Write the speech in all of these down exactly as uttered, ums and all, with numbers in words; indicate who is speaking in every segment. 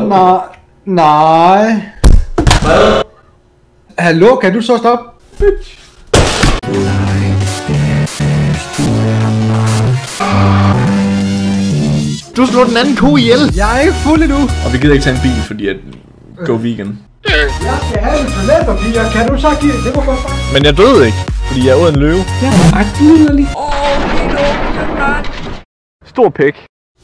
Speaker 1: Nej. Nej.
Speaker 2: Hvad?
Speaker 1: Hallo, kan du så stoppe?
Speaker 2: Bitch.
Speaker 3: Du slår den anden ko ihjel.
Speaker 1: Jeg er ikke fuld endnu.
Speaker 2: Og vi gider ikke tage en bil, fordi at go vegan.
Speaker 1: Jeg skal have en toiletpapir. Kan du så give det? Det må godt bare.
Speaker 2: Men jeg døde ikke, fordi jeg åd en løve.
Speaker 3: Jeg er ret liderlig.
Speaker 2: Stor pæk.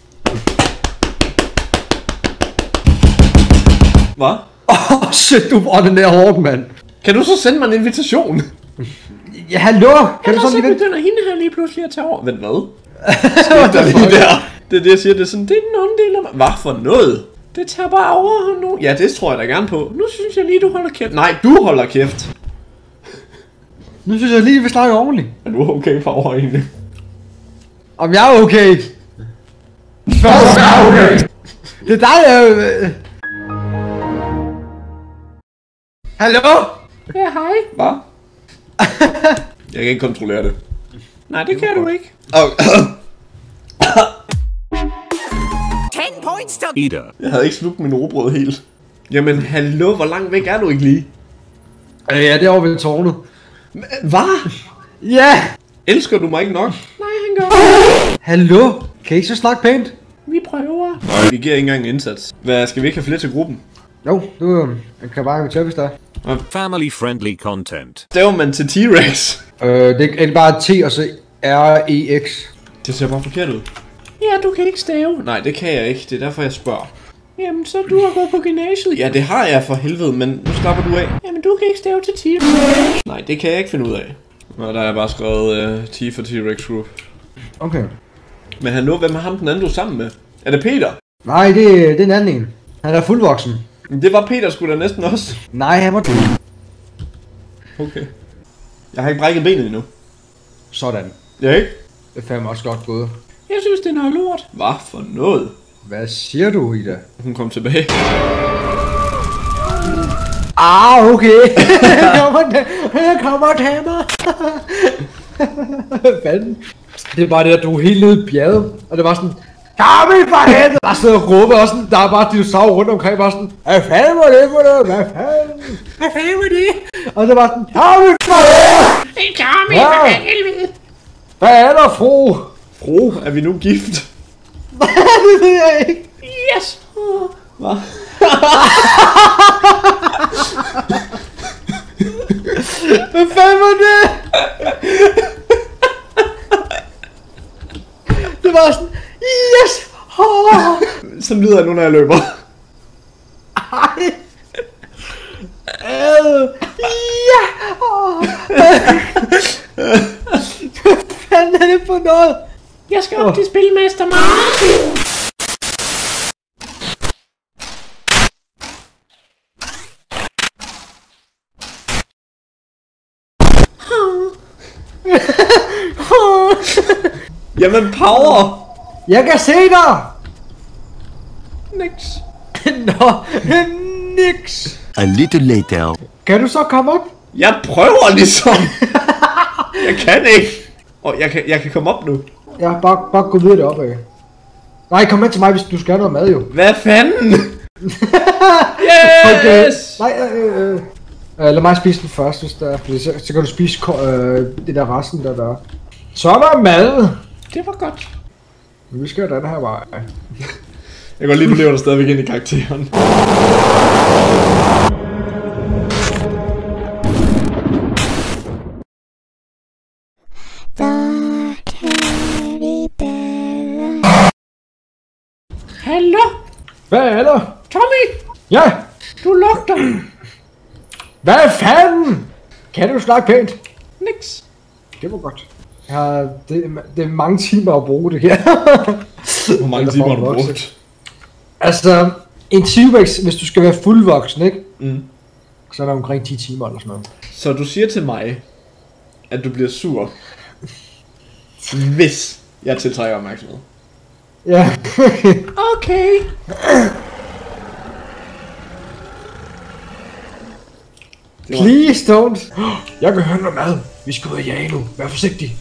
Speaker 2: Hvad?
Speaker 1: Åh, oh, shit, du var den der hårdt, mand.
Speaker 2: Kan du så sende mig en invitation?
Speaker 1: Ja, hallo? Kan du så lige vente?
Speaker 2: begynder hende her lige pludselig at tage over. Vent, hvad? Skete der lige der? Det er det, jeg siger. Det er sådan, det er den onde del af mig. Hvad for noget? Det tager bare overhånd nu. Ja, det tror jeg da gerne på. Nu synes jeg lige, du holder kæft. Nej, du holder kæft.
Speaker 1: Nu synes jeg lige, vi snakker ordentligt.
Speaker 2: Er du okay for over egentlig?
Speaker 1: Om jeg er okay? Spørg, jeg er okay. Det er dig, jeg... Øh... Hallo?
Speaker 2: Ja, hej. Hvad? Jeg kan ikke kontrollere det. Nej, det kan du ikke. Oh.
Speaker 4: ten points to
Speaker 5: Ida.
Speaker 2: Jeg havde ikke slugt min robrød helt. Jamen, hallo, hvor langt væk er du ikke lige?
Speaker 1: Øh, ja, det er over ved tårnet.
Speaker 2: Hvad?
Speaker 1: Ja!
Speaker 2: Elsker du mig ikke nok? Nej, han gør.
Speaker 1: Hallo? Kan I ikke så snakke pænt?
Speaker 2: Vi prøver. Nej, vi giver ikke engang en indsats. Hvad, skal vi ikke have flere til gruppen?
Speaker 1: Jo, du øh, kan bare invitere, hvis der er.
Speaker 5: Family friendly content.
Speaker 2: Staver man til T-Rex?
Speaker 1: Øh, det er bare T og så R E X.
Speaker 2: Det ser bare forkert ud. Ja, du kan ikke stave. Nej, det kan jeg ikke. Det er derfor, jeg spørger. Jamen, så du har gået på gymnasiet. Ja, det har jeg for helvede, men nu slapper du af. Jamen, du kan ikke stave til T-Rex. Nej, det kan jeg ikke finde ud af. Nå, der er bare skrevet uh, T for T-Rex Group.
Speaker 1: Okay.
Speaker 2: Men hallo, hvem er ham den anden, du er sammen med? Er det Peter?
Speaker 1: Nej, det, det er en anden en. Han er fuldvoksen.
Speaker 2: Det var Peter sgu da næsten også.
Speaker 1: Nej, han var død.
Speaker 2: Okay. Jeg har ikke brækket benet endnu.
Speaker 1: Sådan.
Speaker 2: Ja, ikke?
Speaker 1: Det er fandme også godt gået.
Speaker 2: Jeg synes, det er noget lort. Hvad for noget?
Speaker 1: Hvad siger du, Ida?
Speaker 2: Hun kom tilbage.
Speaker 1: Ah, okay. Jeg kommer, jeg kommer til mig. Hvad fanden? Det er bare det, at du er helt nede i bjerget. Og det var sådan... Kom i for helvede! Der sidder og råber og sådan... Der er bare dinosaurer rundt omkring. Bare sådan... Hvad fanden var det for noget? Hvad fanden? Hvad fanden var det? Og så var sådan... Kom i for helvede!
Speaker 4: Kom i for helvede!
Speaker 1: Hvad er der, fru?
Speaker 2: Fro, er vi nu gift?
Speaker 1: Det ved jeg ikke.
Speaker 2: Yes! Hvad?
Speaker 1: Hvad fanden var det? Det var sådan... Yes! Oh.
Speaker 2: Sådan lyder jeg nu, når jeg løber.
Speaker 1: Ej! Øh! Ja! Oh. Hvad fanden er det for noget?
Speaker 4: Jeg skal op oh. til Spilmester Martin.
Speaker 2: Jamen, power!
Speaker 1: Jeg kan se dig!
Speaker 2: Niks.
Speaker 1: Nå, niks!
Speaker 5: A little later.
Speaker 1: Kan du så komme op?
Speaker 2: Jeg prøver ligesom. Jeg kan ikke. Og jeg kan, jeg kan komme op nu.
Speaker 1: Ja, bare, bare gå videre deroppe af. Nej, kom med til mig, hvis du skal have noget mad jo.
Speaker 2: Hvad fanden?
Speaker 1: Okay.
Speaker 2: Yes!
Speaker 1: Nej, øh, øh. øh. Lad mig spise den først, hvis der er, fordi så, så kan du spise øh, det der resten der der. Så er der mad!
Speaker 2: Det var godt.
Speaker 1: Vi skal den her vej.
Speaker 2: Jeg kan godt lide, du lever der stadigvæk ind i karakteren.
Speaker 4: Hallo?
Speaker 1: Hvad er der?
Speaker 4: Tommy?
Speaker 1: Ja!
Speaker 4: Du lugter.
Speaker 1: Hvad fanden? Kan du snakke pænt?
Speaker 4: Niks.
Speaker 1: Det var godt. Ja, det, det er mange timer at bruge det her.
Speaker 2: Hvor mange timer har du brugt?
Speaker 1: Altså, en T-Rex, hvis du skal være fuldvoksen, ikke?
Speaker 2: Mm.
Speaker 1: Så er der omkring ti timer eller sådan noget.
Speaker 2: Så du siger til mig, at du bliver sur, hvis jeg tiltrækker opmærksomhed?
Speaker 1: Ja.
Speaker 4: Okay.
Speaker 1: Please don't. Jeg kan høre noget mad. Vi skal ud og jage nu. Vær forsigtig.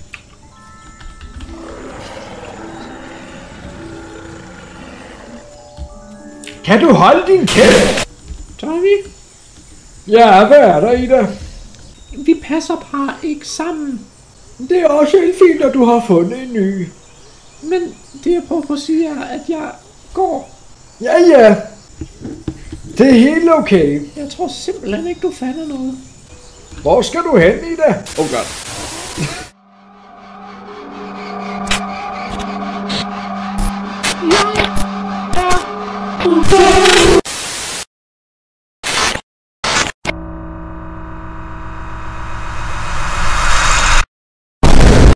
Speaker 1: Kan du holde din kæft?
Speaker 4: Tommy,
Speaker 1: Ja, hvad er der, Ida?
Speaker 4: vi passer bare ikke sammen.
Speaker 1: Det er også helt fint, at du har fundet en ny.
Speaker 4: Men det jeg prøver på at sige er, at jeg går.
Speaker 1: Ja, ja. Det er helt okay.
Speaker 4: Jeg tror simpelthen ikke, du fatter noget.
Speaker 1: Hvor skal du hen, Ida?
Speaker 2: Oh god.
Speaker 4: Jeg er